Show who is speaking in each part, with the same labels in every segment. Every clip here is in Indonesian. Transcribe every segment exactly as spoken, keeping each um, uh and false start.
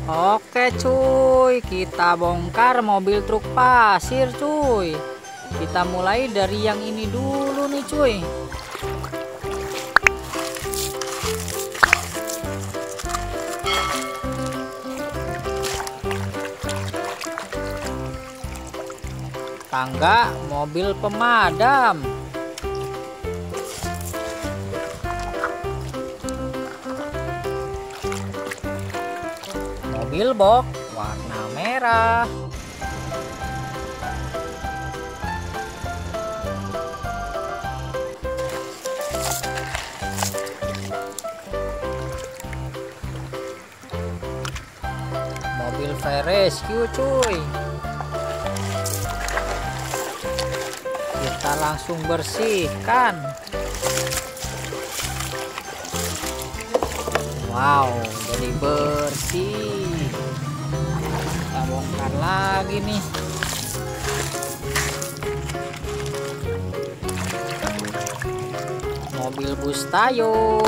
Speaker 1: Oke cuy, kita bongkar mobil truk pasir cuy. Kita mulai dari yang ini dulu nih cuy. Tangga mobil pemadam. Mobil box warna merah. Mobil fire rescue cuy. Kita langsung bersihkan. Wow, jadi bersih. Kita bongkar lagi nih. Mobil bus Tayo.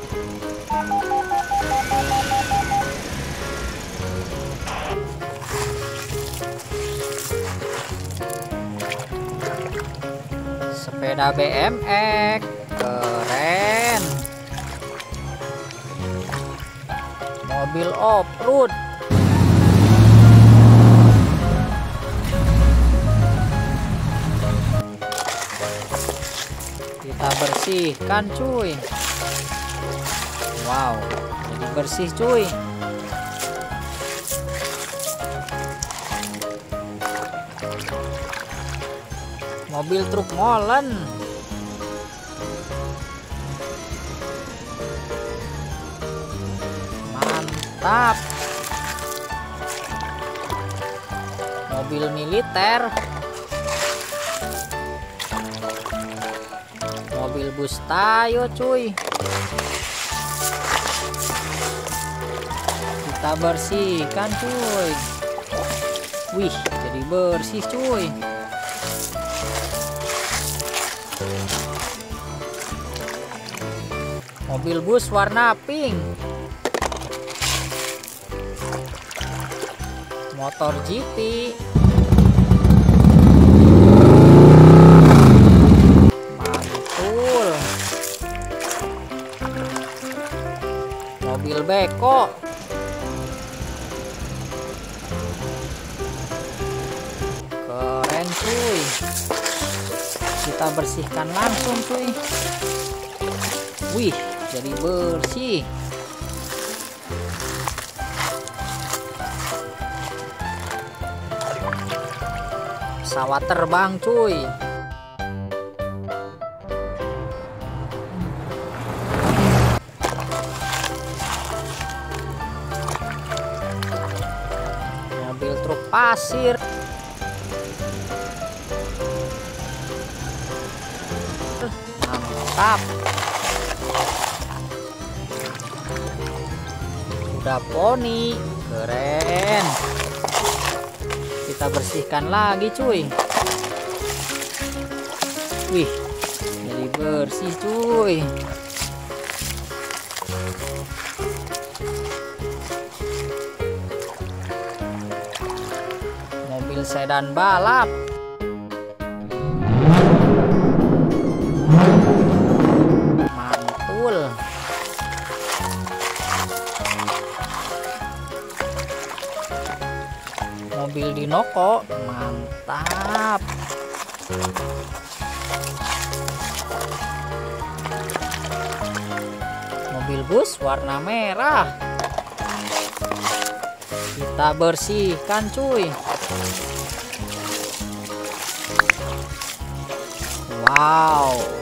Speaker 1: Sepeda B M X keren. Mobil off-road. Kita bersihkan cuy. Wow, jadi bersih cuy. Mobil truk molen. Mantap. Mobil militer. Mobil bus Tayo cuy. Kita bersihkan cuy. Wih, jadi bersih cuy. Mobil bus warna pink. Motor G T. Mantul. Mobil beko. Keren cuy. Kita bersihkan langsung cuy. Wih, jadi bersih. Pesawat terbang cuy. Mobil truk pasir. Mantap. Kuda poni, keren. Kita bersihkan lagi cuy. Wih, jadi bersih cuy. Mobil sedan balap. Mantul. Mobil Dinoko, mantap. Mobil bus warna merah. Kita bersihkan cuy. Wow,